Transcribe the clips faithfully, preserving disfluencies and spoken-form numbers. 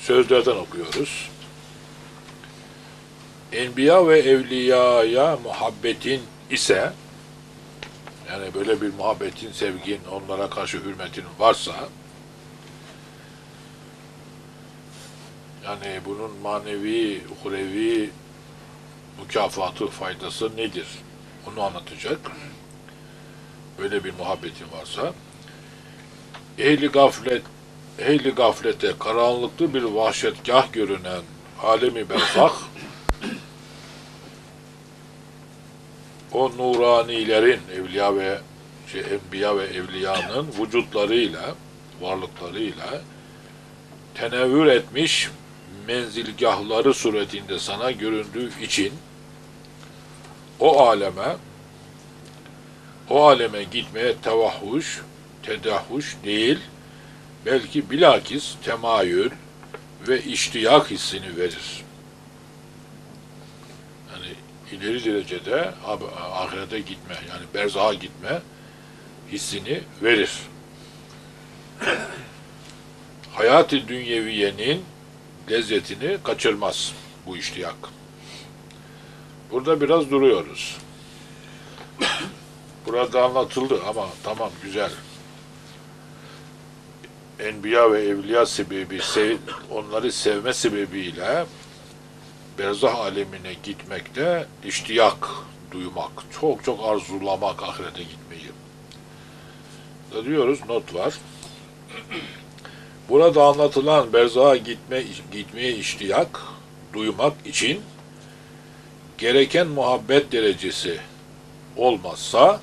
sözlerden okuyoruz. Enbiya ve evliyaya muhabbetin ise, yani böyle bir muhabbetin, sevgin, onlara karşı hürmetin varsa, yani bunun manevi, uhrevi mükafatı, faydası nedir? Onu anlatacak. Böyle bir muhabbetin varsa, ehli gaflet, ehli gaflete karanlıklı bir vahşetgah görünen alemi berzah, o nuranilerin, evliya ve şey, enbiya ve evliyanın vücutlarıyla, varlıklarıyla tenevvür etmiş menzilgahları suretinde sana göründüğü için o aleme o aleme gitmeye tevahhuş, tedahhuş değil, belki bilakis temayül ve iştiyak hissini verir. Yani ileri derecede ahirete gitme, yani berzaha gitme hissini verir. Hayat-ı dünyeviyenin lezzetini kaçırmaz bu iştiyak. Burada biraz duruyoruz. Burada anlatıldı ama tamam, güzel. Enbiya ve evliya sebebi, sev, onları sevme sebebiyle berzah alemine gitmekte iştiyak duymak, çok çok arzulamak ahirete gitmeyi. Da diyoruz, not var. Burada anlatılan berzaha gitme, gitmeye iştiyak duymak için gereken muhabbet derecesi olmazsa,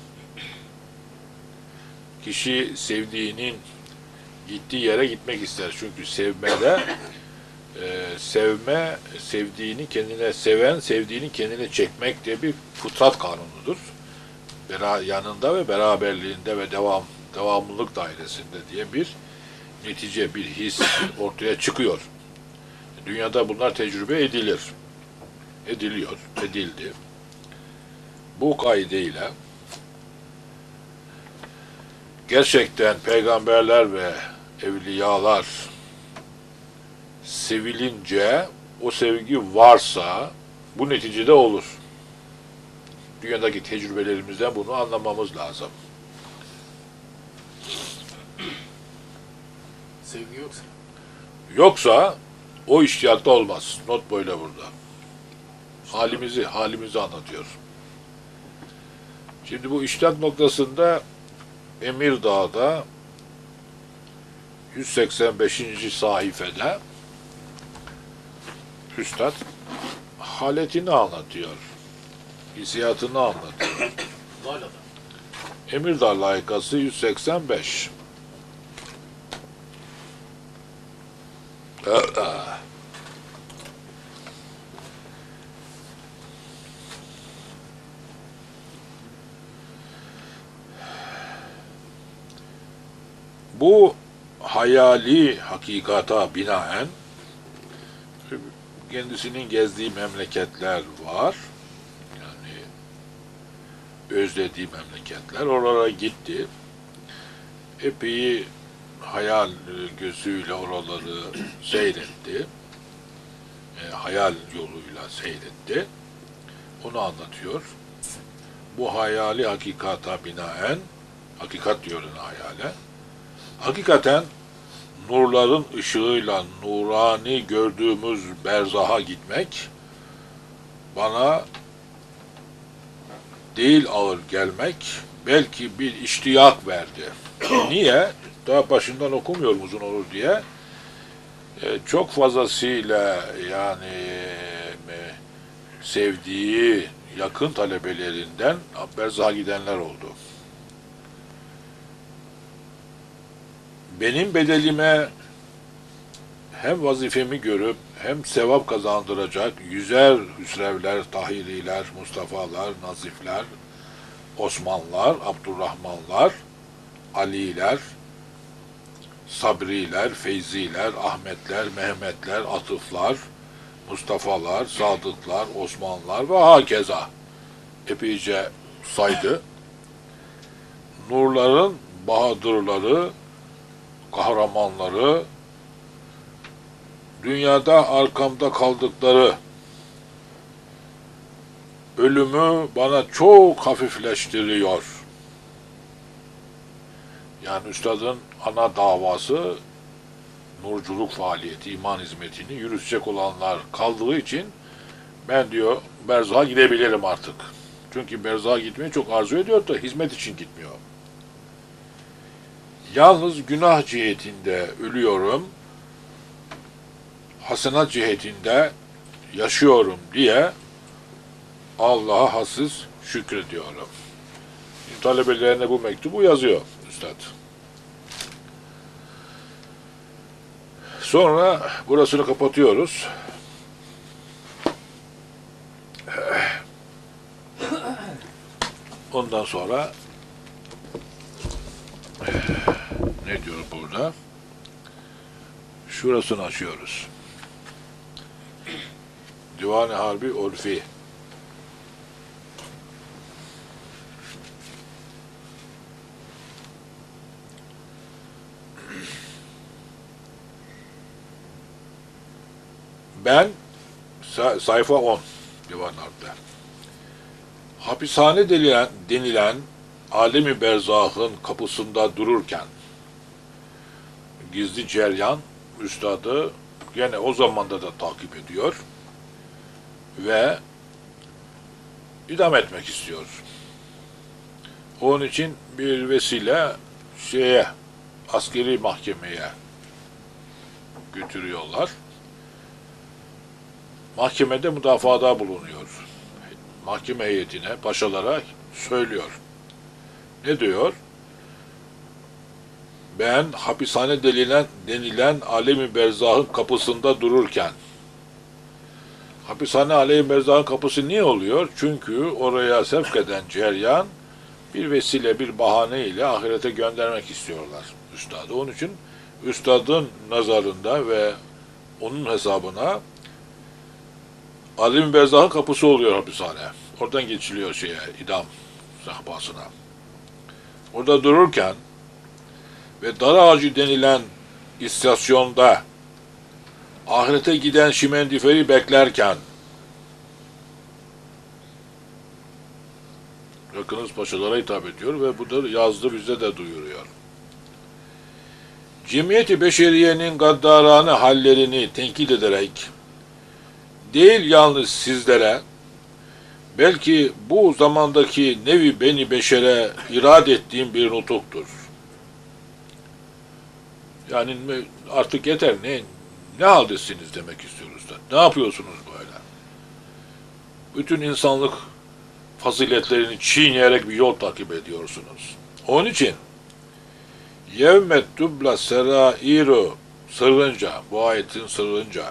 kişi sevdiğinin gittiği yere gitmek ister. Çünkü sevmede e, sevme, sevdiğini kendine seven, sevdiğini kendine çekmek diye bir fıtrat kanunudur. Bera, yanında ve beraberliğinde ve devam devamlılık dairesinde diye bir netice, bir his ortaya çıkıyor. Dünyada bunlar tecrübe edilir. Ediliyor, edildi. Bu kaideyle gerçekten peygamberler ve evliyalar sevilince, o sevgi varsa bu neticede olur. Dünyadaki tecrübelerimizden bunu anlamamız lazım. Sevgi yoksa? Yoksa o iştiyakta olmaz. Not böyle burada. Halimizi, halimizi anlatıyor. Şimdi bu iştiyak noktasında Emirdağ'da yüz seksen beşinci sayfede Üstad haletini anlatıyor. Hissiyatını anlatıyor. Emirdağ layıkası yüz seksen beş. Bu hayali hakikata binaen kendisinin gezdiği memleketler var. Yani özlediği memleketler. Oralara gitti. Epey hayal gözüyle oraları seyretti. E, hayal yoluyla seyretti. Onu anlatıyor. Bu hayali hakikata binaen, hakikat diyor hayale, hakikaten nurların ışığıyla nurani gördüğümüz berzaha gitmek bana değil ağır gelmek, belki bir iştiyak verdi. Niye? Daha başından okumuyorum uzun olur diye. E, çok fazlasıyla yani e, sevdiği yakın talebelerinden berzaha gidenler oldu. Benim bedelime hem vazifemi görüp hem sevap kazandıracak yüzer Hüsrevler, Tahiriler, Mustafa'lar, Nazifler, Osmanlar, Abdurrahmanlar, Aliler, Sabriler, Feyziler, Ahmetler, Mehmetler, Atıflar, Mustafa'lar, Sadıklar, Osmanlar ve hakeza epeyce saydı. Nurların bahadırları, kahramanları dünyada arkamda kaldıkları ölümü bana çok hafifleştiriyor. Yani üstadın ana davası nurculuk faaliyeti, iman hizmetini yürütecek olanlar kaldığı için ben diyor berzaha gidebilirim artık. Çünkü berzaha gitmeyi çok arzu ediyor da hizmet için gitmiyor. Yalnız günah cihetinde ölüyorum, hasenat cihetinde yaşıyorum diye Allah'a hassiz şükrediyorum. Talebelerine bu mektubu yazıyor üstad. Sonra burasını kapatıyoruz. Ondan sonra ne diyor burada? Şurasını açıyoruz. Divan-ı Harbi Ulfi. Ben sayfa on Divan-ı Harp'te. Hapishane denilen, denilen alemi berzahın kapısında dururken gizli ceryan üstadı gene o zamanda da takip ediyor ve idam etmek istiyor. Onun için bir vesile şeye, askeri mahkemeye götürüyorlar. Mahkemede müdafada bulunuyor. Mahkeme heyetine, paşalara söylüyor. Ne diyor? Ben hapishane denilen, denilen alemi berzahın kapısında dururken, hapishane alemi berzahın kapısı niye oluyor? Çünkü oraya sevk eden ceryan bir vesile, bir bahane ile ahirete göndermek istiyorlar üstadı. Onun için üstadın nazarında ve onun hesabına alemi berzahın kapısı oluyor hapishane. Oradan geçiliyor şeye, idam sehpasına. Orada dururken ve dar ağacı denilen istasyonda ahirete giden şimendiferi beklerken Rakınız paşalara hitap ediyor ve bu da yazdı bize de duyuruyor. Cemiyeti beşeriyenin gaddarane hallerini tenkit ederek değil yalnız sizlere belki bu zamandaki nevi beni beşere irad ettiğim bir nutuktur. Yani artık yeter, ne ne haldesiniz demek istiyoruz da. Ne yapıyorsunuz böyle? Bütün insanlık faziletlerini çiğneyerek bir yol takip ediyorsunuz. Onun için yevmet tubla serairu sırrınca, bu ayetin sırrınca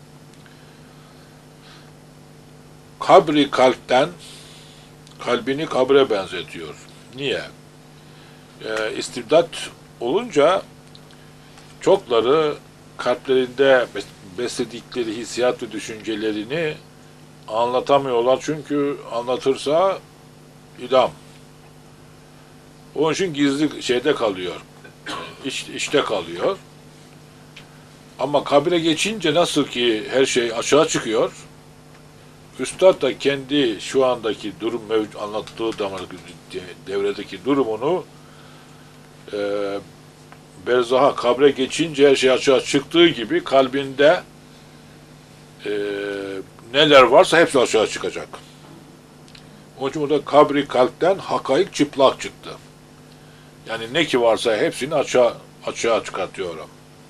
kabri kalpten kalbini kabre benzetiyor. Niye? Ee, istibdat olunca çokları kalplerinde besledikleri hissiyat ve düşüncelerini anlatamıyorlar. Çünkü anlatırsa idam. Onun için gizli şeyde kalıyor. İç, içte kalıyor. Ama kabire geçince nasıl ki her şey açığa çıkıyor, üstad da kendi şu andaki durum mevcut, anlattığı devredeki durumunu e, berzaha, kabre geçince her şey açığa çıktığı gibi kalbinde e, neler varsa hepsi aşağı çıkacak. Onun için burada kabri kalpten hakaik çıplak çıktı. Yani ne ki varsa hepsini açığa, açığa çıkartıyorum.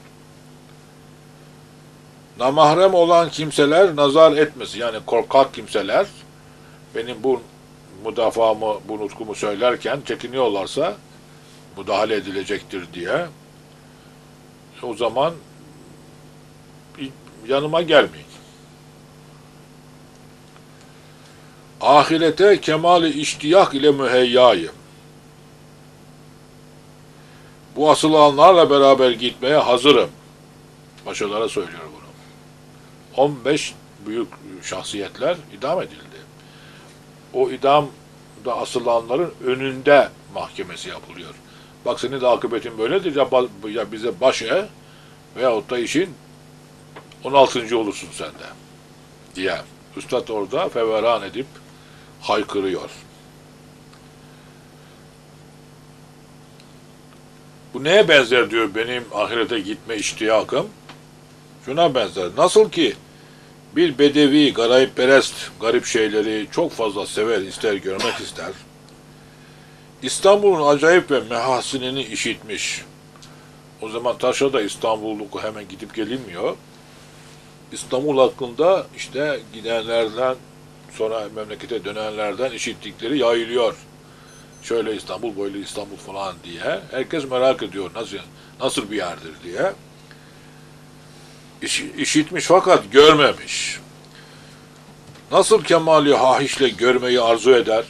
Namahrem olan kimseler nazar etmesin. Yani korkak kimseler benim bu müdafamı, bu nutkumu söylerken çekiniyorlarsa müdahale edilecektir diye o zaman yanıma gelmeyin. Ahirete kemali iştiyak ile müheyyayım. Bu asılanlarla beraber gitmeye hazırım. Paşalara söylüyor bunu. on beş büyük şahsiyetler idam edildi. O idamda asılanların önünde mahkemesi yapılıyor. Bak senin de akıbetin böyledir ya, ya bize baş e veyahut da işin on altıncı olursun sen de diye. Üstad orada feveran edip haykırıyor. Bu neye benzer diyor benim ahirete gitme iştiyakım? Şuna benzer. Nasıl ki bir bedevi, garayipperest, garip şeyleri çok fazla sever, ister, görmek ister. İstanbul'un acayip ve mehasinini işitmiş. O zaman taşa da İstanbul'u hemen gidip gelinmiyor. İstanbul hakkında işte gidenlerden, sonra memlekete dönenlerden işittikleri yayılıyor. Şöyle İstanbul, böyle İstanbul falan diye. Herkes merak ediyor nasıl nasıl bir yerdir diye. İş, işitmiş fakat görmemiş. Nasıl kemali hahişle görmeyi arzu eder?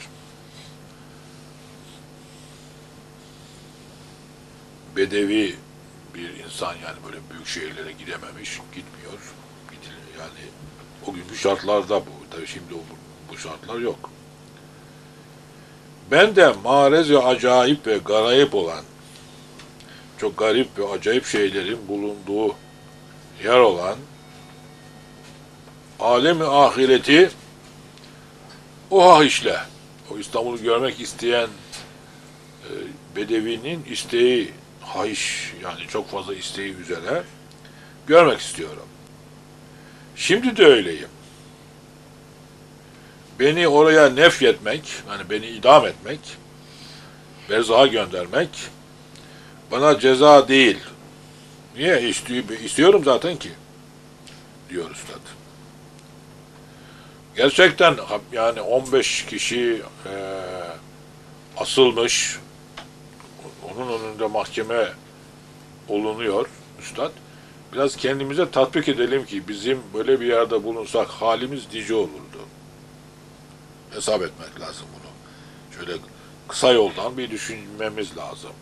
Bedevi bir insan, yani böyle büyük şehirlere gidememiş, gitmiyor. Gidiliyor yani o günkü şartlarda bu. Tabii şimdi o, bu şartlar yok. Ben de marez ve acayip ve garayip olan, çok garip ve acayip şeylerin bulunduğu yer olan alemi ahireti o hahişle, o İstanbul'u görmek isteyen e, bedevinin isteği, hahiş yani çok fazla isteği üzere görmek istiyorum. Şimdi de öyleyim. Beni oraya nefyetmek, yani beni idam etmek, berzaha göndermek bana ceza değil. Niye? İstiyorum zaten ki, diyor Üstad. Gerçekten yani on beş kişi e, asılmış, onun önünde mahkeme olunuyor Üstad. Biraz kendimize tatbik edelim ki bizim böyle bir yerde bulunsak halimiz nice olurdu. Hesap etmek lazım bunu. Şöyle kısa yoldan bir düşünmemiz lazım.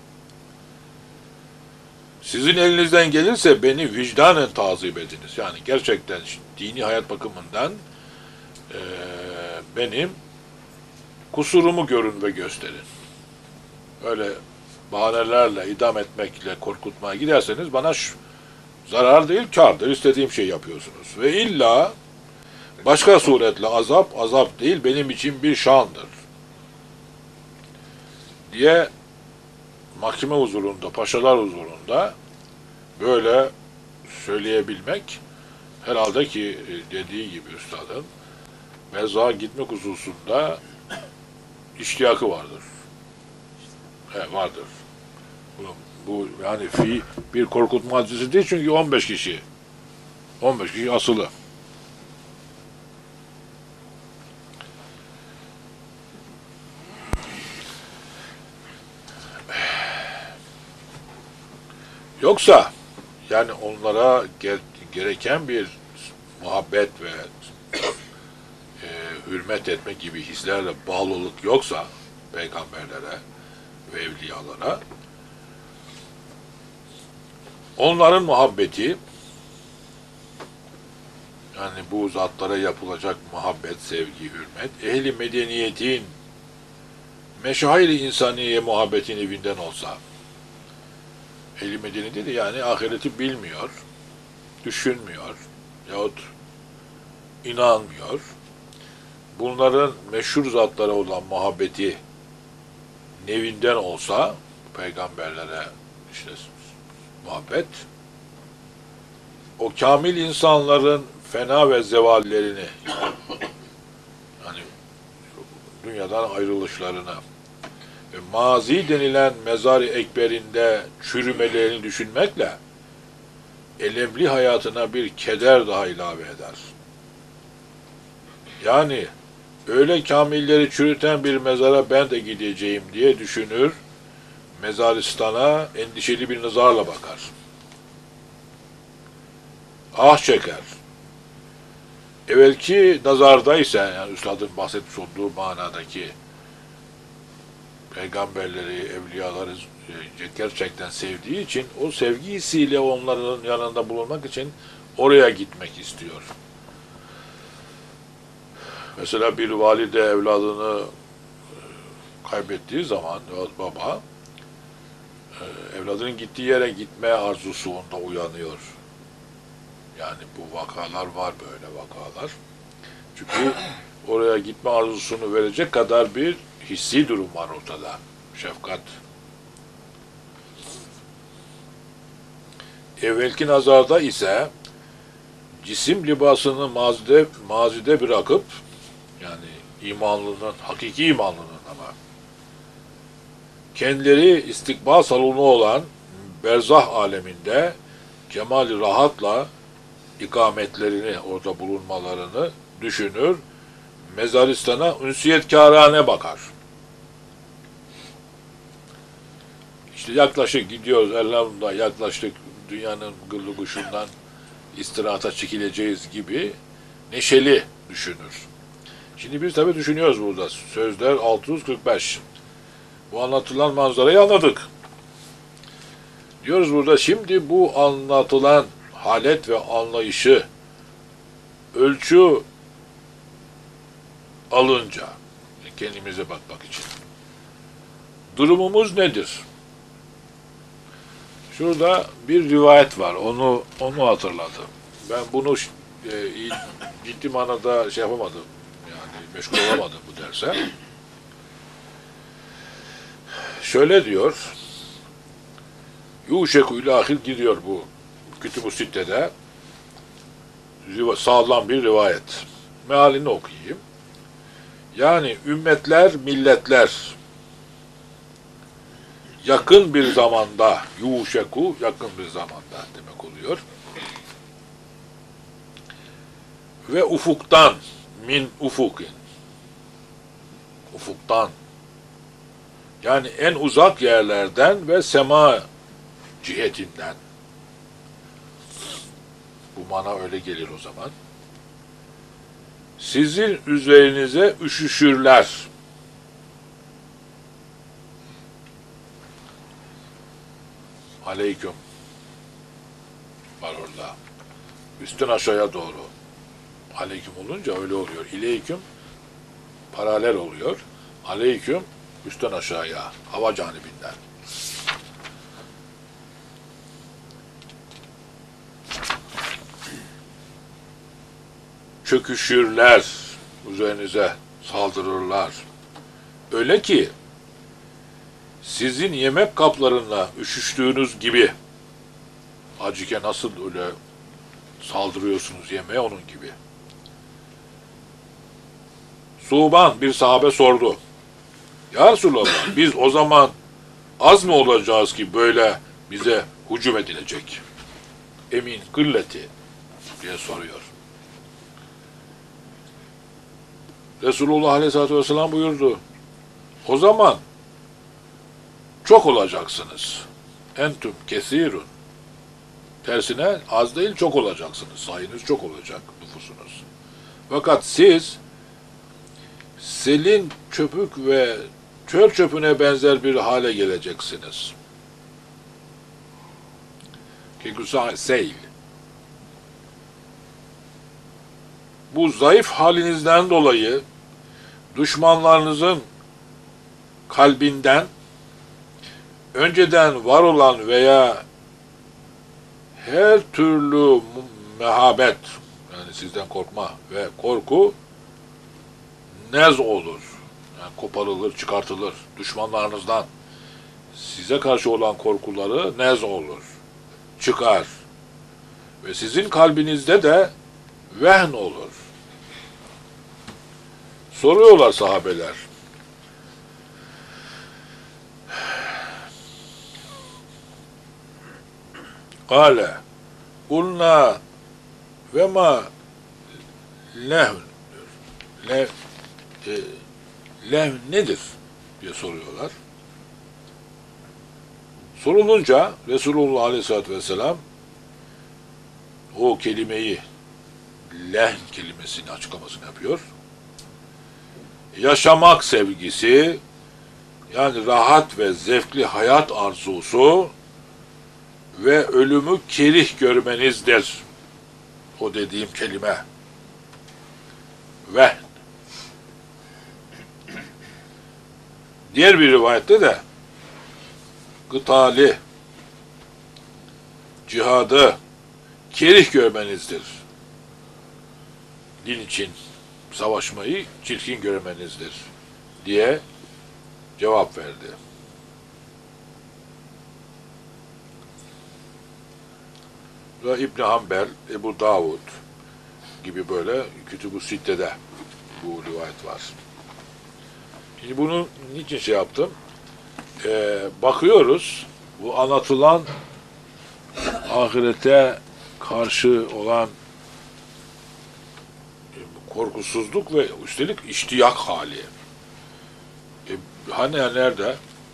Sizin elinizden gelirse beni vicdanen tazip ediniz. Yani gerçekten dini hayat bakımından e, benim kusurumu görün ve gösterin. Öyle bahanelerle, idam etmekle korkutmaya giderseniz bana şu, zarar değil, kârdır. İstediğim şey yapıyorsunuz. Ve illa başka suretle azap, azap değil, benim için bir şandır diye mahkeme huzurunda, paşalar huzurunda böyle söyleyebilmek herhalde ki dediği gibi üstadın mezara gitmek hususunda iştiyakı vardır. He, vardır. Bu, bu yani fi bir korkutma hadisi değil çünkü on beş kişi. on beş kişi asılı. Yoksa yani onlara ge gereken bir muhabbet ve e, hürmet etme gibi hislerle bağlılık yoksa peygamberlere ve evliyalara, onların muhabbeti, yani bu zatlara yapılacak muhabbet, sevgi, hürmet, ehli medeniyetin meşahir-i insaniye muhabbetin evinden olsa, ehli medeniyet dedi yani ahireti bilmiyor, düşünmüyor yahut inanmıyor. Bunların meşhur zatlara olan muhabbeti nevinden olsa, peygamberlere işte muhabbet, o kamil insanların fena ve zevallerini, yani dünyadan ayrılışlarına ve mazi denilen mezar-ı ekberinde çürümelerini düşünmekle elemli hayatına bir keder daha ilave eder. Yani öyle kamilleri çürüten bir mezara ben de gideceğim diye düşünür, mezaristana endişeli bir nazarla bakar. Ah çeker. Evvelki nazardaysa, yani üstadın bahsetmiş olduğu manadaki peygamberleri, evliyaları gerçekten sevdiği için o sevgi hissiyle onların yanında bulunmak için oraya gitmek istiyor. Mesela bir valide evladını kaybettiği zaman baba evladının gittiği yere gitme arzusu onda uyanıyor. Yani bu vakalar var, böyle vakalar. Çünkü oraya gitme arzusunu verecek kadar bir hissi durum var ortada. Şefkat. Evvelki nazarda ise cisim libasını mazide, mazide bırakıp, yani imanlının, hakiki imanlının ama, kendileri istikbal salonu olan berzah aleminde kemal-i rahatla ikametlerini, orada bulunmalarını düşünür, mezaristana ünsiyetkarane bakar. İşte yaklaşık gidiyoruz, elhamdülillah yaklaştık, dünyanın gırlı kuşundan istirahata çekileceğiz gibi neşeli düşünür. Şimdi biz tabii düşünüyoruz burada. Sözler altı yüz kırk beş. Bu anlatılan manzarayı anladık. Diyoruz burada, şimdi bu anlatılan halet ve anlayışı ölçü alınca, kendimize bakmak için durumumuz nedir? Şurada bir rivayet var. Onu onu hatırladım. Ben bunu e, ciddi manada şey yapamadım. Yani meşgul olamadım bu derse. Şöyle diyor. Yuşeku ilahil gidiyor bu Kütüb-ü Sitte'de. Sağlam bir rivayet. Mealini okuyayım. Yani ümmetler, milletler yakın bir zamanda, yuşeku yakın bir zamanda demek oluyor. Ve ufuktan, min ufukin, ufuktan, yani en uzak yerlerden ve sema cihetinden. Bu mana öyle gelir o zaman. Sizin üzerinize üşüşürler. Aleyküm var orada. Üstten aşağıya doğru. Aleyküm olunca öyle oluyor. İleyküm paralel oluyor. Aleyküm üstten aşağıya, hava canibinden. Çöküşürler, üzerinize saldırırlar. Öyle ki sizin yemek kaplarına üşüştüğünüz gibi, acıke nasıl öyle saldırıyorsunuz yemeğe, onun gibi. Suban bir sahabe sordu. Ya Resulallah, biz o zaman az mı olacağız ki böyle bize hücum edilecek? Emin kılleti diye soruyor. Resulullah Aleyhisselatü Vesselam buyurdu. O zaman çok olacaksınız. Entüm kesirun. Tersine az değil çok olacaksınız. Sayınız çok olacak, nüfusunuz. Fakat siz selin çöpük ve çöl çöpüne benzer bir hale geleceksiniz. Kekusa seyl. Bu zayıf halinizden dolayı düşmanlarınızın kalbinden önceden var olan veya her türlü mehabet, yani sizden korkma ve korku nez olur. Yani koparılır, çıkartılır. Düşmanlarınızdan size karşı olan korkuları nez olur. Çıkar. Ve sizin kalbinizde de vehn olur. Soruyorlar sahabeler. Kale kulna ve ma lehn lev, e, lehn nedir diye soruyorlar. Sorulunca Resulullah Aleyhisselatü Vesselam o kelimeyi, lehn kelimesini açıklamasını yapıyor. Yaşamak sevgisi, yani rahat ve zevkli hayat arzusu ve ölümü kerih görmenizdir. O dediğim kelime. Vehn. Diğer bir rivayette de kıtali, cihadı, kerih görmenizdir. Din için savaşmayı çirkin görmenizdir diye cevap verdi. Ve İbn Hanbel, Ebu Davud gibi böyle Kütüb-ü Sitte'de bu rivayet var. Şimdi bunu niçin şey yaptım? Ee, bakıyoruz, bu anlatılan ahirete karşı olan korkusuzluk ve üstelik iştiyak hali. E, hani nerede?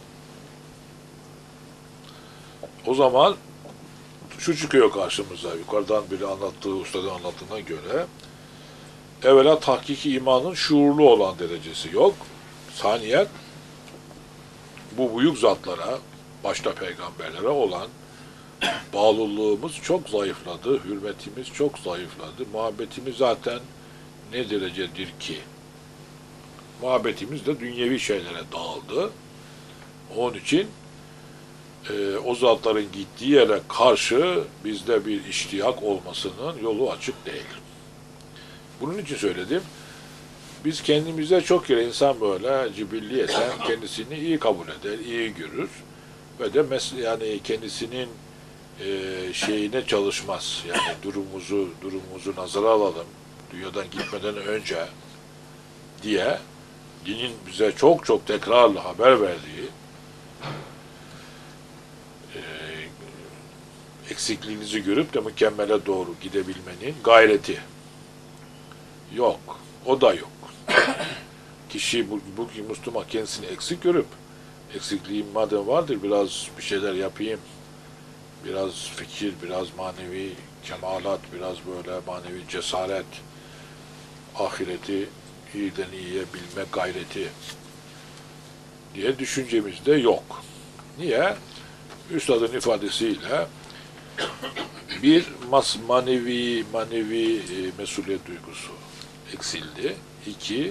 O zaman şu çıkıyor karşımıza, yukarıdan biri anlattığı, ustadın anlattığına göre, evvela tahkiki imanın şuurlu olan derecesi yok. Saniyen, bu büyük zatlara, başta peygamberlere olan bağlılığımız çok zayıfladı, hürmetimiz çok zayıfladı, muhabbetimiz zaten ne derecedir ki? Muhabbetimiz de dünyevi şeylere dağıldı. Onun için e, o zatların gittiği yere karşı bizde bir iştiyak olmasının yolu açık değil. Bunun için söyledim. Biz kendimize çok kere insan böyle cibilliyeten kendisini iyi kabul eder, iyi görür ve de mes- yani kendisinin e, şeyine çalışmaz. Yani durumumuzu durumumuzu nazara alalım. Dünyadan gitmeden önce diye dinin bize çok çok tekrarlı haber verdiği e, eksikliğinizi görüp de mükemmele doğru gidebilmenin gayreti yok. O da yok. Kişi bu, bu Müslüman kendisini eksik görüp eksikliğim madem vardır biraz bir şeyler yapayım, biraz fikir, biraz manevi kemalat, biraz böyle manevi cesaret, ahireti iyiden iyiye bilme gayreti diye düşüncemizde yok. Niye? Üstadın ifadesiyle bir mas manevi manevi e, mesuliyet duygusu eksildi. İki,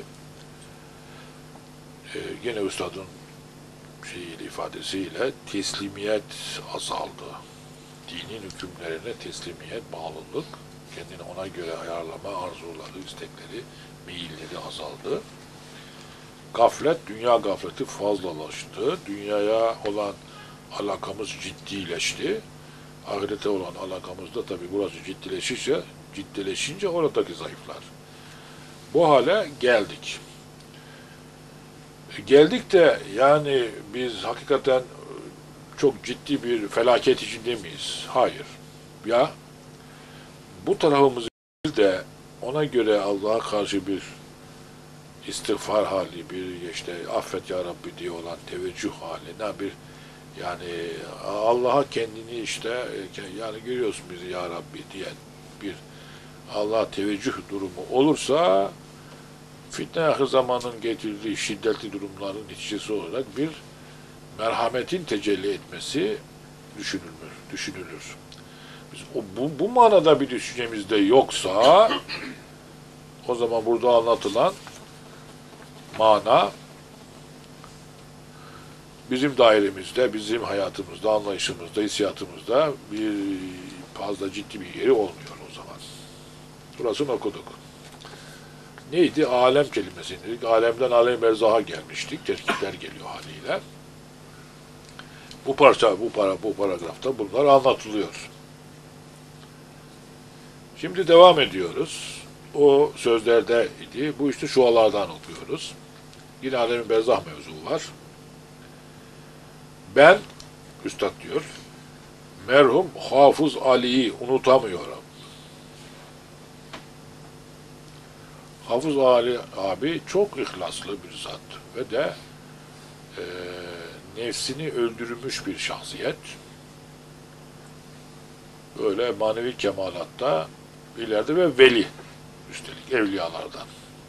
e, gene üstadın şeyiyle, ifadesiyle teslimiyet azaldı. Dinin hükümlerine teslimiyet, bağlılık, kendini ona göre ayarlama arzuları, istekleri, meyilleri azaldı. Gaflet, dünya gafleti fazlalaştı. Dünyaya olan alakamız ciddileşti. Ahirete olan alakamız da tabii burası ciddileşince, ciddileşince oradaki zayıflar. Bu hale geldik. Geldik de yani biz hakikaten çok ciddi bir felaket içinde miyiz? Hayır. Ya bu tarafımızı de ona göre Allah'a karşı bir istiğfar hali, bir işte affet ya Rabbi diye olan teveccüh hali, ne bir yani Allah'a kendini işte yani görüyorsun bizi ya Rabbi diyen bir Allah'a teveccüh durumu olursa fitne ahir zamanın getirdiği şiddetli durumların neticesi olarak bir merhametin tecelli etmesi düşünülür. düşünülür. Biz o, bu, bu manada bir düşüncemizde yoksa o zaman burada anlatılan mana bizim dairemizde, bizim hayatımızda, anlayışımızda, hissiyatımızda bir fazla ciddi bir yeri olmuyor o zaman. Burasını okuduk. Neydi? Alem kelimesini dedik. Alemden alem berzaha gelmiştik. Terkipler geliyor haliyle. Bu parça, bu para, bu paragrafta bunlar anlatılıyor. Şimdi devam ediyoruz. O sözlerde idi. Bu işte şualardan okuyoruz. Yine alem berzah mevzu var. Ben, Üstad diyor, merhum Hafız Ali'yi unutamıyorum. Hafız Ali abi çok ihlaslı bir zat ve de e, nefsini öldürmüş bir şahsiyet. Böyle manevi kemalatta ileride ve veli üstelik evliyalardan.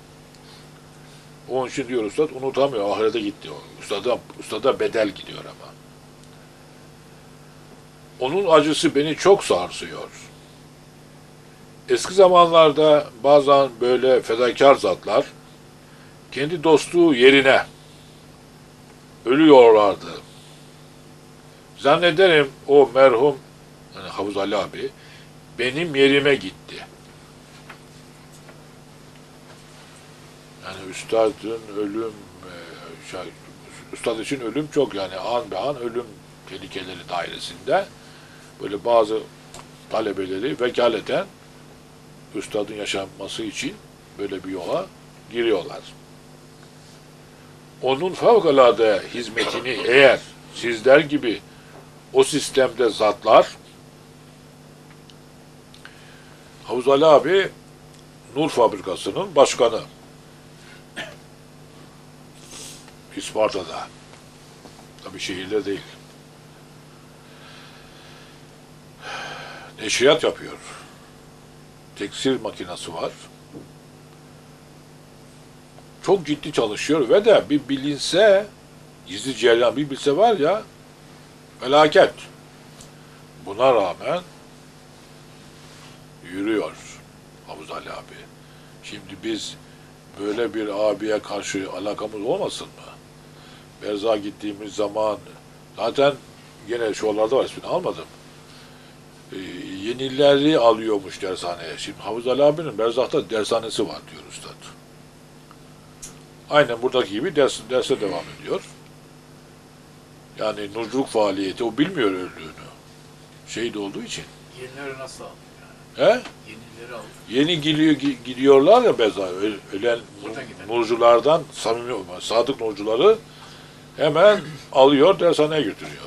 Onun için diyor Üstad unutamıyor. Ahirete gitti o. Üstada, ustada bedel gidiyor ama. Onun acısı beni çok sarsıyor. Eski zamanlarda bazen böyle fedakar zatlar kendi dostluğu yerine ölüyorlardı. Zannederim o merhum yani Hafız Ali abi benim yerime gitti. Yani üstadın ölüm, e, şey, üstad için ölüm çok, yani an be an ölüm tehlikeleri dairesinde böyle bazı talebeleri vekaleten üstadın yaşanması için böyle bir yola giriyorlar. Onun fevkalade hizmetini eğer sizler gibi o sistemde zatlar, Havuz Ali abi Nur Fabrikası'nın başkanı. İsparta'da. Tabii şehirde değil. Neşriyat yapıyor. Tekstil makinesi var. Çok ciddi çalışıyor ve de bir bilinse, gizli cereyan bir bilse var ya, felaket. Buna rağmen yürüyor Havuz Ali abi. Şimdi biz böyle bir abiye karşı alakamız olmasın mı? Berzak'a gittiğimiz zaman, zaten gene şuralarda var, ismini almadım. Ee, yenileri alıyormuş dershaneye. Şimdi Havuz Ali abinin Berzak'ta dershanesi var diyor üstad. Aynen buradaki gibi ders, derse devam ediyor. Yani nurculuk faaliyeti, o bilmiyor öldüğünü. Şehit olduğu için. Yenileri nasıl aldı He? yani? Yenileri aldı. Yeni gidiyor, gidiyorlar ya Berzak'a, ölen Burada nurculardan, samimi, sadık nurcuları hemen alıyor, dershaneye götürüyor.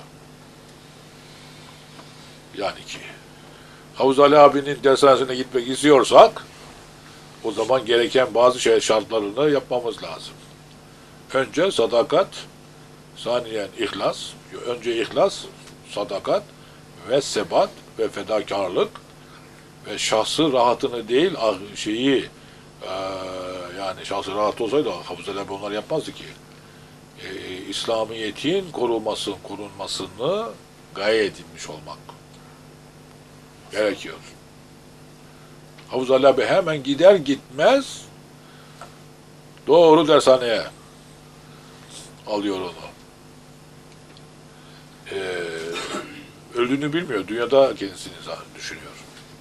Yani ki Havuz Ali abinin dershanesine gitmek istiyorsak o zaman gereken bazı şey şartlarını yapmamız lazım. Önce sadakat, saniyen ihlas, önce ihlas, sadakat ve sebat ve fedakarlık ve şahsı rahatını değil, şeyi e, yani şahsı rahat olsaydı Havuz Ali abi onlar yapmazdı ki. E, İslamiyet'in korunmasını, korunmasını gaye edilmiş olmak gerekiyor. Havuz Ali abi hemen gider gitmez doğru dershaneye alıyor onu. Ee, öldüğünü bilmiyor. Dünyada kendisini düşünüyor.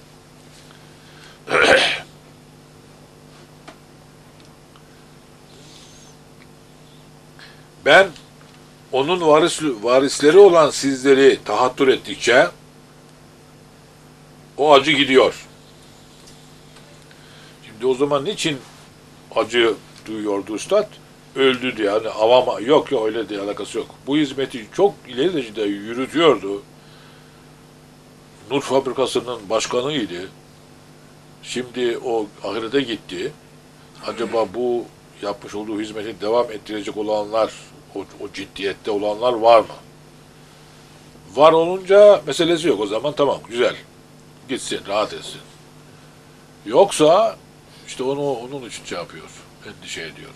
Ben onun varis, varisleri olan sizleri tahattür ettikçe o acı gidiyor. Şimdi o zaman niçin acı duyuyordu üstad? Öldü diye. Yani avama yok yok öyle diye alakası yok. Bu hizmeti çok ileri derecede yürütüyordu. Nur Fabrikası'nın başkanıydı. Şimdi o ahirete gitti. Acaba bu yapmış olduğu hizmeti devam ettirecek olanlar, o, o ciddiyette olanlar var mı? Var olunca meselesi yok. O zaman tamam, güzel. Gitsin, rahat etsin. Yoksa işte onu onun için şey yapıyor, endişe ediyor.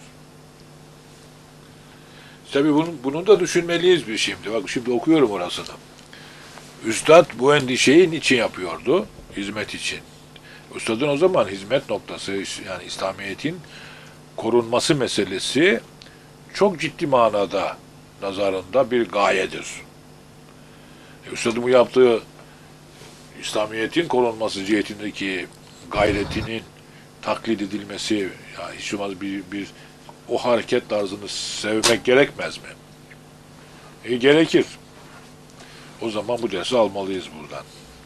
Tabii bunun, bunu da düşünmeliyiz bir şimdi. Bak şimdi okuyorum orasını. Üstad bu endişeyi niçin yapıyordu? Hizmet için. Üstadın o zaman hizmet noktası, yani İslamiyet'in korunması meselesi çok ciddi manada nazarında bir gayedir. Üstadın bu yaptığı İslamiyet'in korunması cihetindeki gayretinin taklit edilmesi, yani hiç olmaz bir, bir o hareket tarzını sevmek gerekmez mi? E, gerekir. O zaman bu dersi almalıyız buradan.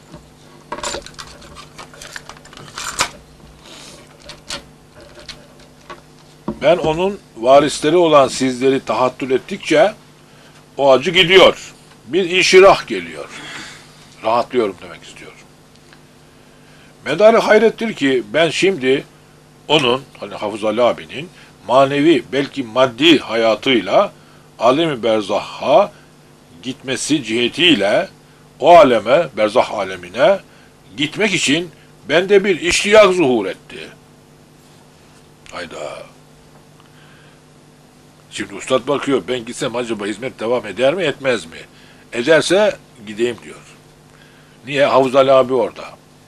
Ben onun varisleri olan sizleri tahattül ettikçe o acı gidiyor. Bir inşirah geliyor. Rahatlıyorum demek istiyorum. Medarı hayrettir ki ben şimdi onun, hani Hafız Ali abinin manevi belki maddi hayatıyla alemi berzahha gitmesi cihetiyle o aleme, berzah alemine gitmek için bende bir iştiyak zuhur etti. Hayda. Şimdi ustad bakıyor, ben gitsem acaba hizmet devam eder mi, etmez mi? Ederse gideyim diyor. Niye? Havuz Ali abi orada.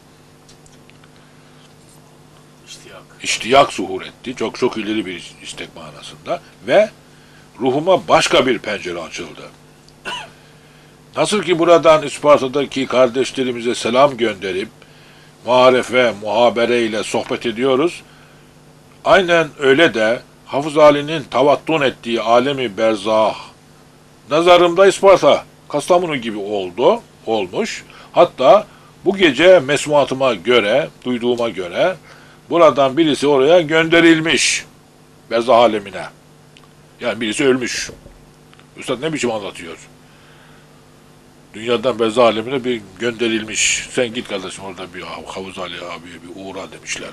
İştiyak. İştiyak zuhur etti. Çok çok ileri bir istek manasında. Ve ruhuma başka bir pencere açıldı. Nasıl ki buradan Isparta'daki kardeşlerimize selam gönderip muharefe, muhabere ile sohbet ediyoruz. Aynen öyle de Hafız Ali'nin tavattun ettiği alemi berzah nazarımda Isparta, Kastamonu gibi oldu, olmuş. Hatta bu gece mesmuatıma göre, duyduğuma göre buradan birisi oraya gönderilmiş. Berzah alemine. Yani birisi ölmüş. Üstad ne biçim anlatıyor? Dünyadan berzah alemine bir gönderilmiş. Sen git kardeşim orada bir Hafız Ali abiye bir uğra demişler.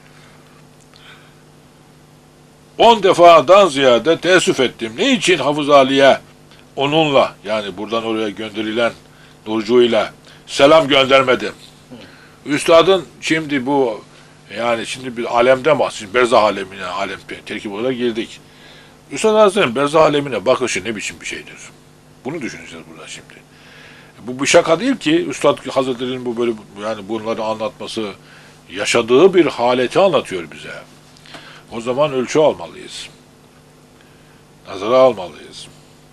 On defadan ziyade teessüf ettim. Ne için Hafız Ali'ye onunla, yani buradan oraya gönderilen nurcuyla selam göndermedim? Üstadın şimdi bu, yani şimdi bir alemden bahsediyoruz. Berzah alemine, alem terkip olarak girdik. Üstad Hazretleri'nin berzah alemine bakışı ne biçim bir şeydir? Bunu düşüneceğiz burada şimdi. Bu bir şaka değil ki Üstad Hazretleri'nin bu böyle yani bunları anlatması, yaşadığı bir haleti anlatıyor bize. O zaman ölçü almalıyız. Nazara almalıyız.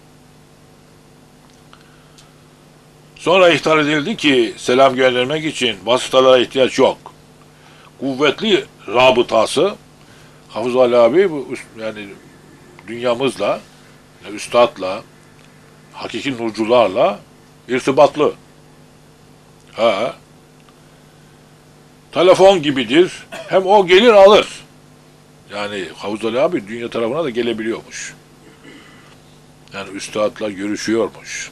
Sonra ihtar edildi ki selam göndermek için vasıtalara ihtiyaç yok. Kuvvetli rabıtası Hafız Ali abi bu yani dünyamızla, yani üstadla, hakiki nurcularla irtibatlı. Ha. Telefon gibidir. Hem o gelir alır. Yani Hafız Ali abi dünya tarafına da gelebiliyormuş. Yani üstadla görüşüyormuş.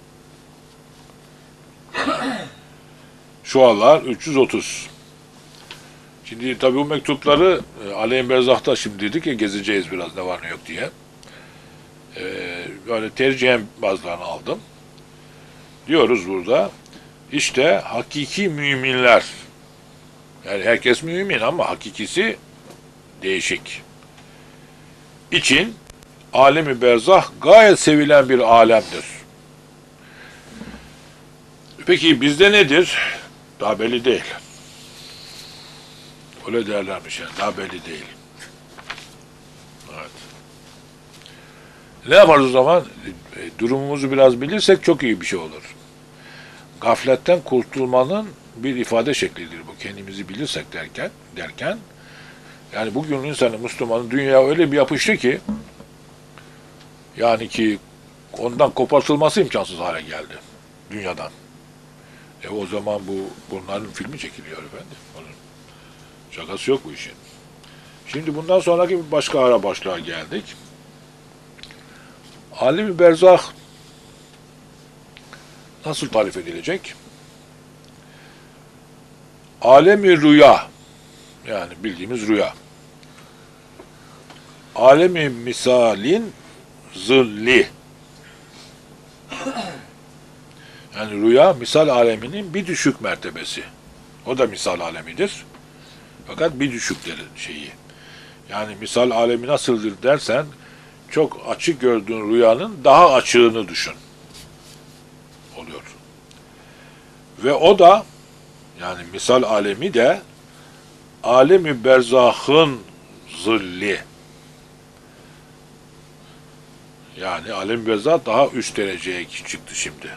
Şu anlar üç yüz otuz. Şimdi tabii bu mektupları e, Alem Berzah'ta şimdi dedik ya gezeceğiz biraz ne var ne yok diye. Ee, böyle tercihen bazılarını aldım. Diyoruz burada. İşte hakiki müminler. Yani herkes mümin ama hakikisi değişik. İçin alemi berzah gayet sevilen bir alemdir. Peki bizde nedir? Daha belli değil. Öyle derlermiş yani. Daha belli değil. Evet. Ne yaparız o zaman? E, durumumuzu biraz bilirsek çok iyi bir şey olur. Gafletten kurtulmanın bir ifade şeklidir bu. Kendimizi bilirsek derken, derken yani bugün insanı, Müslümanın dünya öyle bir yapıştı ki yani ki ondan kopartılması imkansız hale geldi. Dünyadan. E o zaman bu bunların filmi çekiliyor efendim. Onun şakası yok bu işin. Şimdi bundan sonraki bir başka ara başlığa geldik. Alem-i berzah nasıl tarif edilecek? Alem-i rüya, yani bildiğimiz rüya. Alem-i misalin zilli. Yani rüya, misal aleminin bir düşük mertebesi. O da misal alemidir. Fakat bir düşükleri şeyi. Yani misal alemi nasıldır dersen, çok açık gördüğün rüyanın daha açığını düşün. Oluyor. Ve o da, yani misal alemi de, alemi berzahın zilli. Yani alem-i berzah daha üst dereceye çıktı şimdi.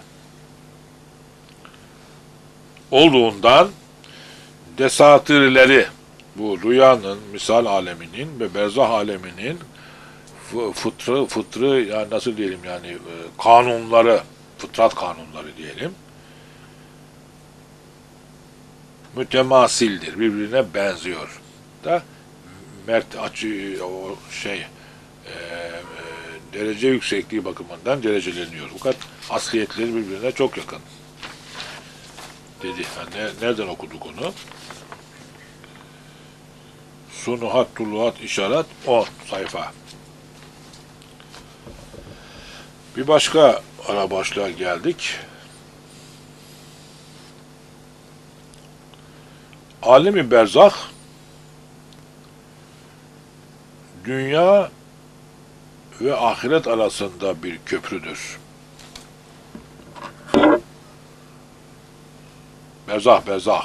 Olduğundan desatirleri, bu rüyanın, misal aleminin ve berzah aleminin fıtrı, fıtrı yani nasıl diyelim yani kanunları, fıtrat kanunları diyelim, mütemasildir, birbirine benziyor. Da mert açı o şey e, e, derece yüksekliği bakımından dereceleniyor. Fakat asliyetleri birbirine çok yakın. Dedi. Yani nereden okuduk onu? Sunuhat, tuluhat, işaret on sayfa. Bir başka ara başlığa geldik. Alem-i berzah dünya ve ahiret arasında bir köprüdür. Berzah, berzah.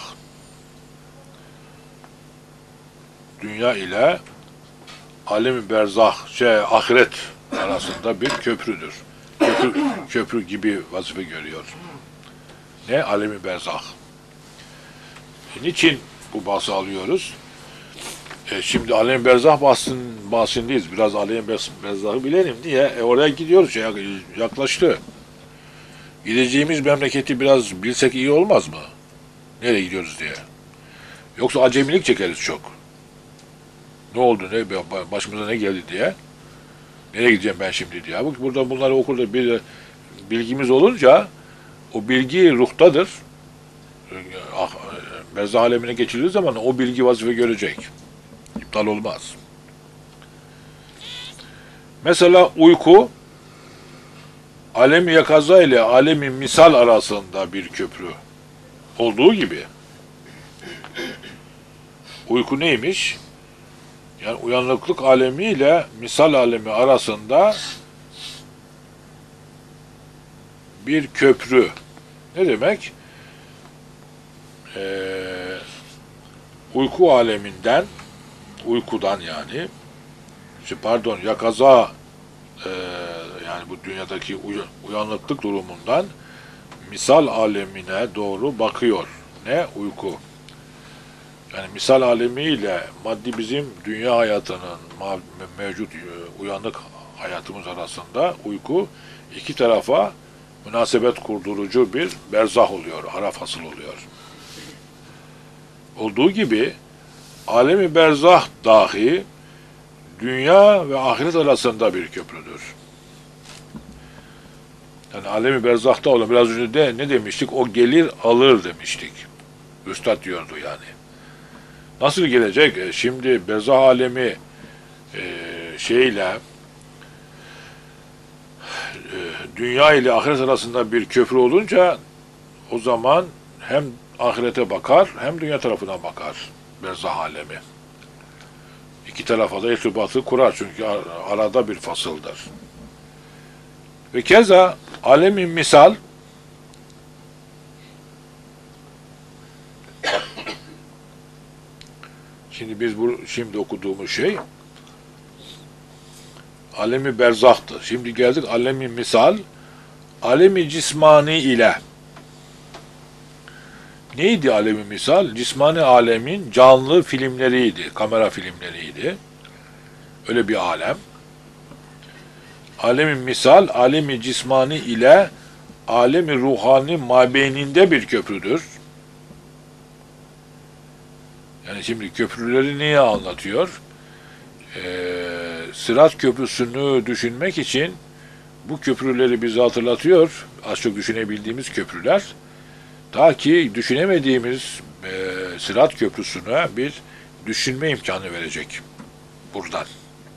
Dünya ile alem-i berzah, şey, ahiret arasında bir köprüdür. Köprü, köprü gibi vazife görüyor. Ne? Alem-i berzah. Niçin bu bahsi alıyoruz? E, şimdi alem berzah bahsin, bahsindeyiz. Biraz alem berzahı bilelim diye e, oraya gidiyoruz. Ya, yaklaştı. Gideceğimiz memleketi biraz bilsek iyi olmaz mı? Nereye gidiyoruz diye. Yoksa acemilik çekeriz çok. Ne oldu, ne başımıza ne geldi diye. Nereye gideceğim ben şimdi diye. Burada bunları okulda bir bilgimiz olunca o bilgi ruhtadır. Berzah alemine geçildiği zaman o bilgi vazife görecek. İptal olmaz. Mesela uyku alem-i yakaza ile alem-i misal arasında bir köprü olduğu gibi uyku neymiş? Yani uyanıklık alemi ile misal alemi arasında bir köprü. Ne demek? Ee, uyku aleminden, uykudan yani, işte pardon, yakaza, e, yani bu dünyadaki uy uyanıklık durumundan misal alemine doğru bakıyor. Ne? Uyku. Yani misal alemiyle maddi bizim dünya hayatının mevcut uyanık hayatımız arasında uyku iki tarafa münasebet kurdurucu bir berzah oluyor, ara fasıl oluyor. Olduğu gibi alemi berzah dahi dünya ve ahiret arasında bir köprüdür. Yani alemi berzahta olan, biraz önce de ne demiştik? O gelir alır demiştik. Üstad diyordu yani. Nasıl gelecek? E şimdi berzah alemi e, şeyle e, dünya ile ahiret arasında bir köprü olunca o zaman hem ahirete bakar hem dünya tarafına bakar berzah alemi. İki tarafa da irtibatı kurar çünkü arada bir fasıldır. Ve keza alemi misal şimdi biz bu şimdi okuduğumuz şey alemi berzahtı. Şimdi geldik alemi misal, alemi cismani ile. Neydi alemi misal? Cismani alemin canlı filmleriydi, kamera filmleriydi. Öyle bir alem. Alemi misal, alemi cismani ile alemi ruhani mabeyninde bir köprüdür. Yani şimdi köprüleri niye anlatıyor? Ee, Sırat köprüsünü düşünmek için bu köprüleri bize hatırlatıyor. Az çok düşünebildiğimiz köprüler. Ta ki düşünemediğimiz e, Sırat köprüsüne bir düşünme imkanı verecek buradan.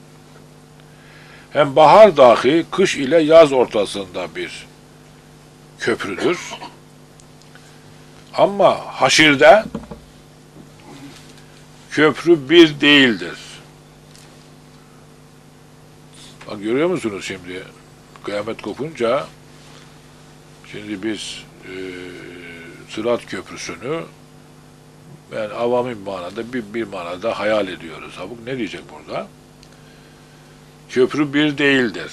Hem bahar dahi kış ile yaz ortasında bir köprüdür. Ama haşirde köprü bir değildir. Bak görüyor musunuz şimdi? Kıyamet kopunca şimdi biz e, Sırat köprüsünü yani avami manada bir, bir manada hayal ediyoruz. Ha, bu ne diyecek burada? Köprü bir değildir.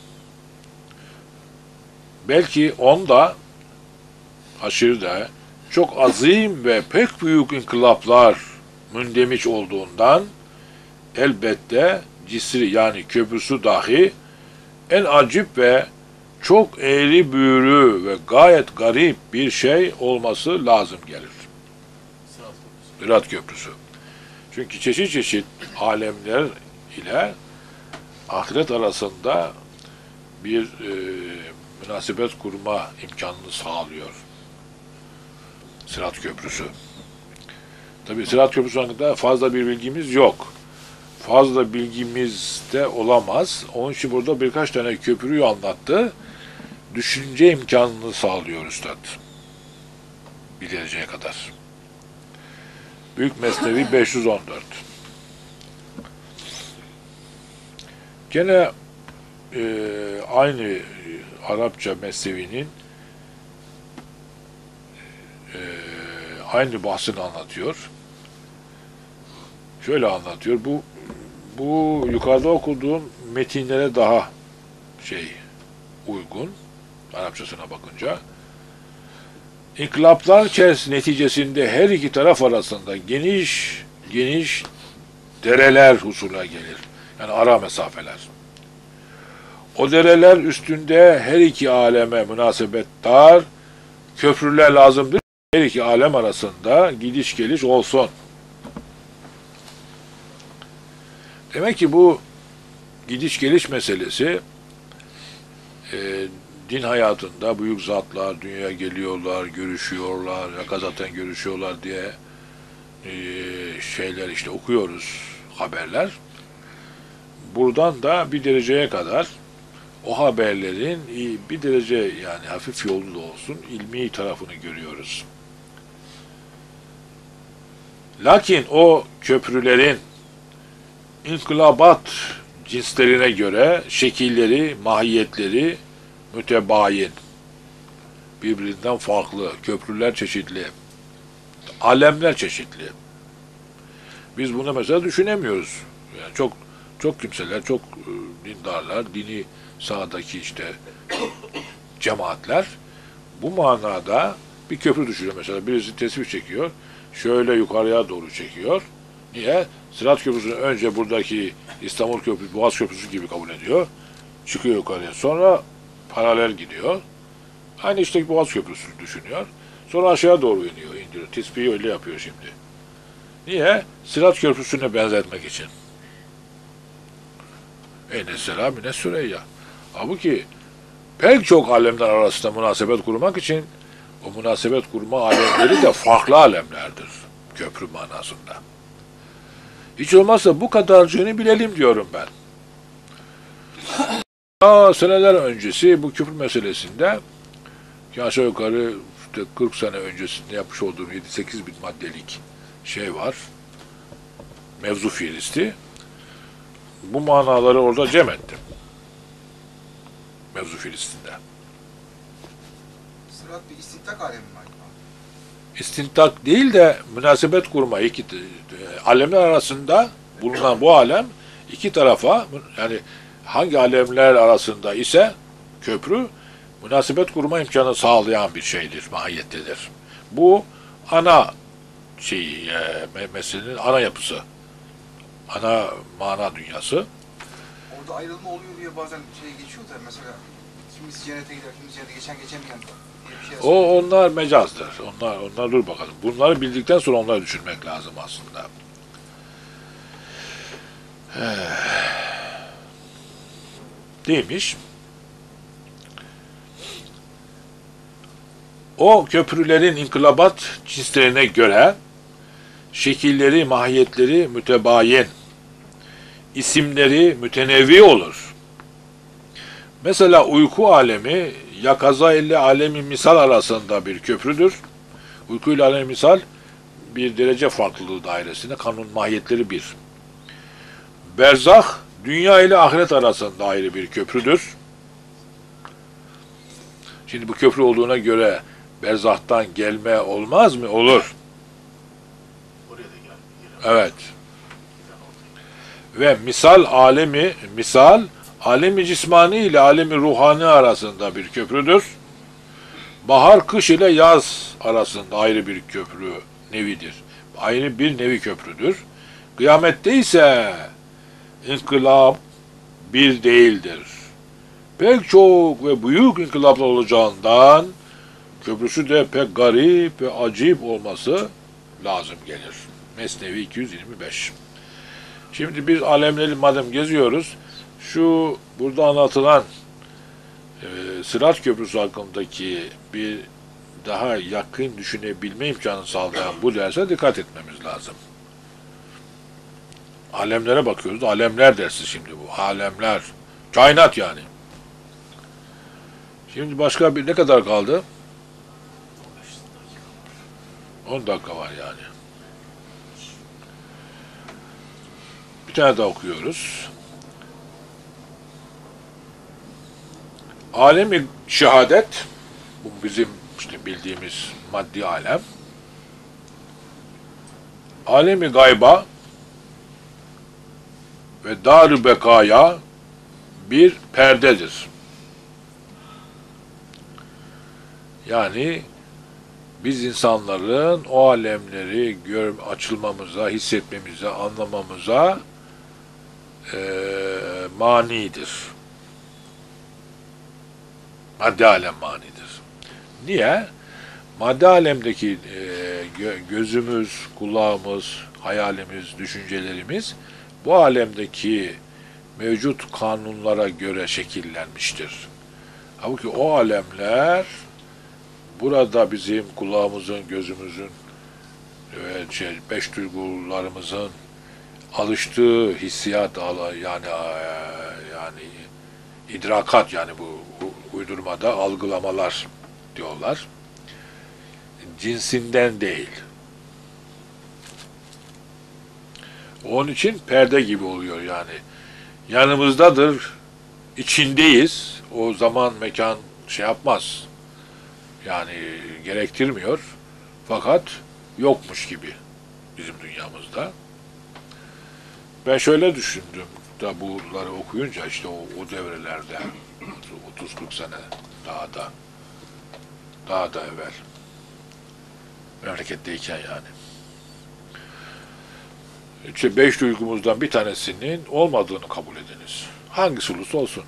Belki onda haşirde çok azim ve pek büyük inkılaplar mündemiş olduğundan elbette cisri yani köprüsü dahi en acip ve çok eğri büğrü ve gayet garip bir şey olması lazım gelir. Sırat köprüsü. Çünkü çeşit çeşit alemler ile ahiret arasında bir e, münasebet kurma imkanını sağlıyor. Sırat köprüsü. Tabi Sırat köprüsü hakkında fazla bir bilgimiz yok. Fazla bilgimiz de olamaz. Onun için burada birkaç tane köprüyü anlattı. Düşünce imkanını sağlıyor Üstad. Bileceği kadar. Büyük Mesnevi beş yüz on dört. Gene e, aynı Arapça Mesnevi'nin e, aynı bahsini anlatıyor. Şöyle anlatıyor. Bu bu yukarıda okuduğum metinlere daha şey uygun. Arapçasına bakınca. İnkılaplar içerisinde neticesinde her iki taraf arasında geniş geniş dereler husula gelir. Yani ara mesafeler. O dereler üstünde her iki aleme münasebet dar, köprüler lazımdır. Her iki alem arasında gidiş geliş olsun. Demek ki bu gidiş geliş meselesi e, din hayatında büyük zatlar dünyaya geliyorlar, görüşüyorlar, yakazaten görüşüyorlar diye e, şeyler işte okuyoruz, haberler. Buradan da bir dereceye kadar o haberlerin bir derece yani hafif yollu da olsun ilmi tarafını görüyoruz. Lakin o köprülerin inkılabat cinslerine göre şekilleri, mahiyetleri mütebayin. Birbirinden farklı. Köprüler çeşitli. Alemler çeşitli. Biz bunu mesela düşünemiyoruz. Yani çok çok kimseler, çok dindarlar, dini sahadaki işte cemaatler bu manada bir köprü düşünüyor mesela. Birisi tesbih çekiyor. Şöyle yukarıya doğru çekiyor. Niye? Sırat Köprüsü'nü önce buradaki İstanbul Köprüsü, Boğaz Köprüsü gibi kabul ediyor. Çıkıyor yukarıya. Sonra paralel gidiyor. Aynı işte Boğaz Köprüsü'nü düşünüyor. Sonra aşağı doğru iniyor, indiriyor. Tesbihi öyle yapıyor şimdi. Niye? Sırat Köprüsü'ne benzetmek için. Eyne selam yine Süreyya. Halbuki pek çok alemler arasında münasebet kurmak için o münasebet kurma alemleri de farklı alemlerdir. Köprü manasında. Hiç olmazsa bu kadarcığını bilelim diyorum ben. Aa, seneler öncesi bu köprü meselesinde aşağı yukarı işte kırk sene öncesinde yapmış olduğum yedi sekiz bin maddelik şey var. Mevzu fihristi. Bu manaları orada cem ettim. Mevzu fihristinde. Sırat bir istintak alemi mi acaba? İstintak değil de münasebet kurma. İki, alemler arasında bulunan bu alem iki tarafa yani hangi alemler arasında ise köprü münasebet kurma imkanı sağlayan bir şeydir, mahiyettedir. Bu ana şeyi, e, meselenin ana yapısı. Ana mana dünyası. Orada ayrılma oluyor diye bazen şey geçiyor da mesela kimisi cennete gider, kimisi cennete geçen geçemeyen diye bir şey O söylüyor. onlar mecazdır. Onlar onlar dur bakalım. Bunları bildikten sonra onları düşünmek lazım aslında. Değilmiş. O köprülerin inkılabat cinslerine göre şekilleri, mahiyetleri mütebayin, isimleri mütenevvi olur. Mesela uyku alemi, yakaza ile alemi misal arasında bir köprüdür. Uyku ile alemi misal bir derece farklılığı dairesinde, kanun mahiyetleri bir. Berzah, dünya ile ahiret arasında ayrı bir köprüdür. Şimdi bu köprü olduğuna göre berzahtan gelme olmaz mı? Olur. Oraya da gel. Evet. Ve misal alemi, misal alemi cismani ile alemi ruhani arasında bir köprüdür. Bahar, kış ile yaz arasında ayrı bir köprü nevidir. Ayrı bir nevi köprüdür. Kıyamette ise inkılap bir değildir. Pek çok ve büyük inkılaplar olacağından köprüsü de pek garip ve acip olması lazım gelir. Mesnevi iki yüz yirmi beş. Şimdi biz alemleri madem geziyoruz, şu burada anlatılan e, Sırat Köprüsü hakkındaki bir daha yakın düşünebilme imkanı sağlayan bu derse dikkat etmemiz lazım. Alemlere bakıyoruz. Alemler dersi şimdi bu. Alemler. Kainat yani. Şimdi başka bir ne kadar kaldı? on dakika var yani. Bir tane daha okuyoruz. Alemi şehadet, bu bizim işte bildiğimiz maddi alem. Alemi gayba ve dar-ı bekaya bir perdedir. Yani biz insanların o alemleri gör, açılmamıza, hissetmemize, anlamamıza e, manidir. Madde alem manidir. Niye? Madde alemdeki e, gö, gözümüz, kulağımız, hayalimiz, düşüncelerimiz bu alemdeki mevcut kanunlara göre şekillenmiştir. Halbuki o alemler burada bizim kulağımızın, gözümüzün ve şey, beş duygularımızın alıştığı hissiyat yani yani idrakat yani bu uydurmada algılamalar diyorlar. Cinsinden değil. Onun için perde gibi oluyor yani. Yanımızdadır, içindeyiz. O zaman mekan şey yapmaz. Yani gerektirmiyor. Fakat yokmuş gibi bizim dünyamızda. Ben şöyle düşündüm da bunları okuyunca işte o, o devrelerde otuz kırk sene daha da daha da evvel memleketteyken yani. İşte beş duygumuzdan bir tanesinin olmadığını kabul ediniz. Hangisi olursa olsun.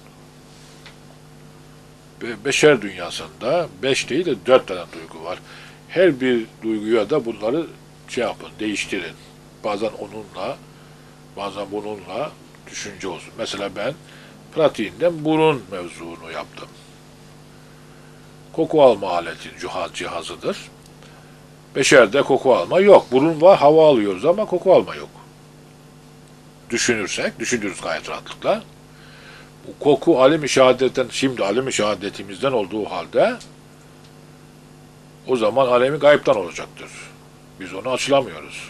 Be beşer dünyasında beş değil de dört tane duygu var. Her bir duyguya da bunları şey yapın, değiştirin. Bazen onunla, bazen bununla düşünce olsun. Mesela ben pratiğinden burun mevzunu yaptım. Koku alma aleti cihazıdır. Beşerde koku alma yok. Burun var, hava alıyoruz ama koku alma yok. Düşünürsek, düşünürüz gayet rahatlıkla. Bu koku alim-i şehadetten, şimdi alim-i şehadetimizden olduğu halde o zaman alemi gayipten olacaktır. Biz onu açılamıyoruz.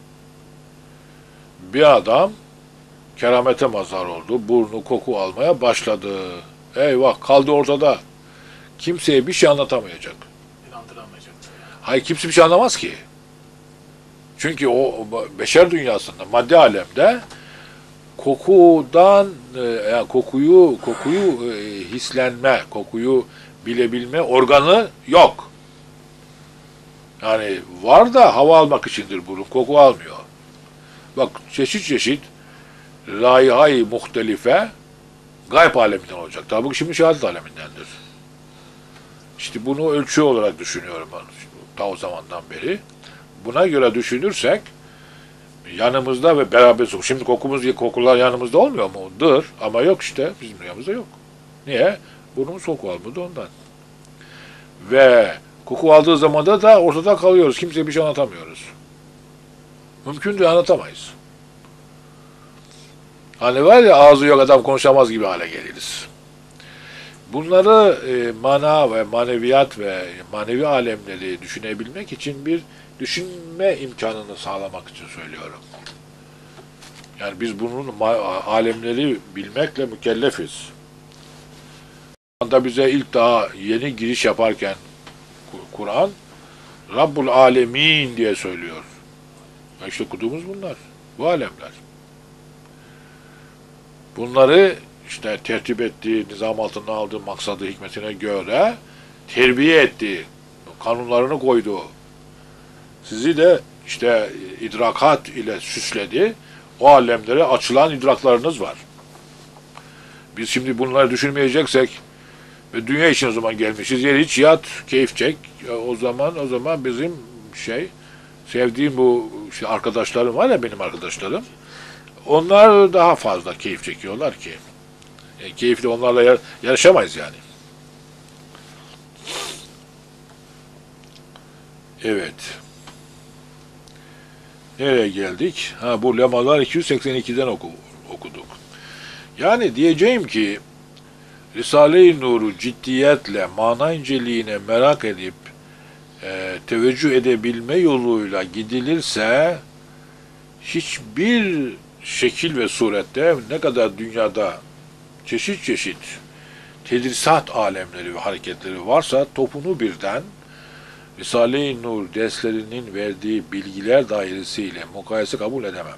Bir adam keramete mazhar oldu, burnu koku almaya başladı. Eyvah, kaldı ortada. Kimseye bir şey anlatamayacak. İnandıramayacak. Hayır, kimse bir şey anlamaz ki. Çünkü o beşer dünyasında, madde alemde kokudan yani kokuyu kokuyu e, hislenme, kokuyu bilebilme organı yok. Yani var da hava almak içindir burun, koku almıyor. Bak çeşit çeşit raiha-i muhtelife gayb aleminden olacak. Tabi bu şimdi şehadet alemindendir. İşte bunu ölçü olarak düşünüyorum ben ta o zamandan beri. Buna göre düşünürsek yanımızda ve beraber sok. Şimdi kokumuz, kokular yanımızda olmuyor mu? Dır. Ama yok işte. Bizim dünyamızda yok. Niye? Burnumuz koku almadı ondan. Ve koku aldığı zaman da, da ortada kalıyoruz. Kimseye bir şey anlatamıyoruz. Mümkün değil, anlatamayız. Hani var ya ağzı yok adam konuşamaz gibi hale geliriz. Bunları e, mana ve maneviyat ve manevi alemleri düşünebilmek için bir düşünme imkanını sağlamak için söylüyorum. Yani biz bunun alemleri bilmekle mükellefiz. Anda bize ilk daha yeni giriş yaparken Kur'an Rabbul Alemin diye söylüyor. İşte okuduğumuz bunlar. Bu alemler. Bunları işte tertip ettiği, nizam altına aldığı maksadı, hikmetine göre terbiye etti. Kanunlarını koydu. Sizi de işte idrakat ile süsledi. O alemlere açılan idraklarınız var. Biz şimdi bunları düşünmeyeceksek ve dünya için o zaman gelmişiz. Yer hiç yat, keyif çek. O zaman o zaman bizim şey sevdiğim bu işte arkadaşlarım var ya benim arkadaşlarım. Onlar daha fazla keyif çekiyorlar ki. E, keyifli onlarla yar yarışamayız yani. Evet. Nereye geldik? Ha bu lemalar iki yüz seksen ikiden oku, okuduk. Yani diyeceğim ki Risale-i Nur'u ciddiyetle, mana inceliğine merak edip e, teveccüh edebilme yoluyla gidilirse hiçbir şekil ve surette ne kadar dünyada çeşit çeşit tedrisat alemleri ve hareketleri varsa topunu birden Risale-i Nur derslerinin verdiği bilgiler dairesiyle mukayese kabul edemem.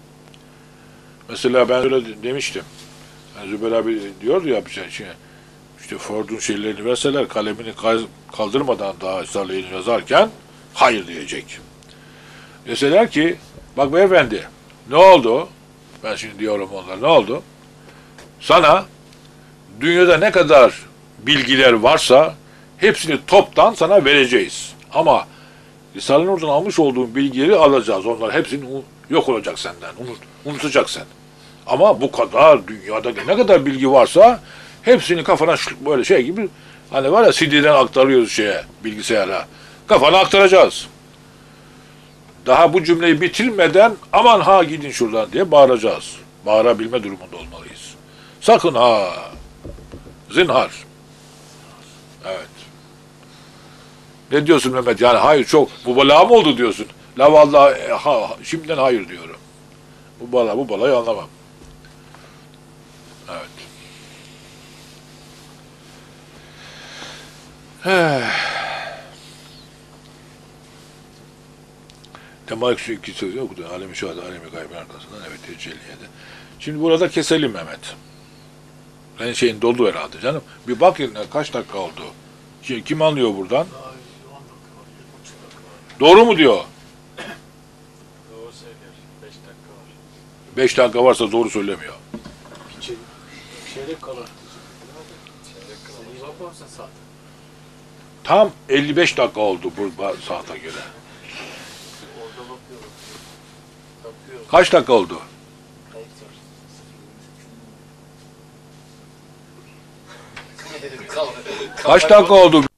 Mesela ben öyle demiştim. Yani Zübeyir abi diyordu ya bir şey, İşte Ford'un şeylerini verseler kalemini kaldırmadan daha Risale-i yazarken hayır diyecek. Deseler ki bak beyefendi ne oldu? Ben şimdi diyorum onlara ne oldu? Sana dünyada ne kadar bilgiler varsa hepsini toptan sana vereceğiz. Ama Risale-i Nur'dan almış olduğun bilgileri alacağız. Onlar hepsini yok olacak senden. Unut, unutacaksın. Ama bu kadar dünyada ne kadar bilgi varsa hepsini kafana böyle şey gibi hani var ya C D'den aktarıyoruz şeye bilgisayara. Kafana aktaracağız. Daha bu cümleyi bitirmeden aman ha gidin şuradan diye bağıracağız. Bağırabilme durumunda olmalıyız. Sakın ha. Zinhar. Evet. Ne diyorsun Mehmet? Yani hayır çok. Bu bala mı oldu diyorsun? La vallahi ha, şimdiden hayır diyorum. Bu bala bu balayı anlamam. Evet. Demek şu iki sözü okudu. Alem-i şuhada, alem-i gaybin arkasından evet tecelliyede. Şimdi burada keselim Mehmet. Senin şeyin doldu herhalde canım. Bir bak yerine kaç dakika oldu. Şimdi kim anlıyor buradan? Daha on dakika var, yedi buçuk dakika var. Doğru mu diyor? Doğru söylüyor. beş dakika var. Beş dakika varsa doğru söylemiyor. Bir şey, çeyrek kala. Çeyrek Sen kalmış. iyi bakmıyor musun saate? Tam elli beş dakika oldu bu saate göre. Orada bakıyorum. Bakıyorum. Kaç dakika oldu? Kayıt var. Kaç dakika oldu?